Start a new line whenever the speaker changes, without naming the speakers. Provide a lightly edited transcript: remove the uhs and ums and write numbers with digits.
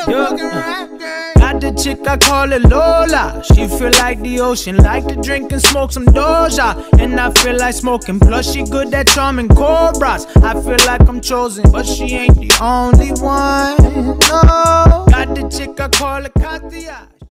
Got the chick, I call it Lola. She feel like the ocean, like to drink and smoke some Doja. And I feel like smoking, plus she good at charming cobras. I feel like I'm chosen, but she ain't the only one. No. Got the chick, I call it Katia.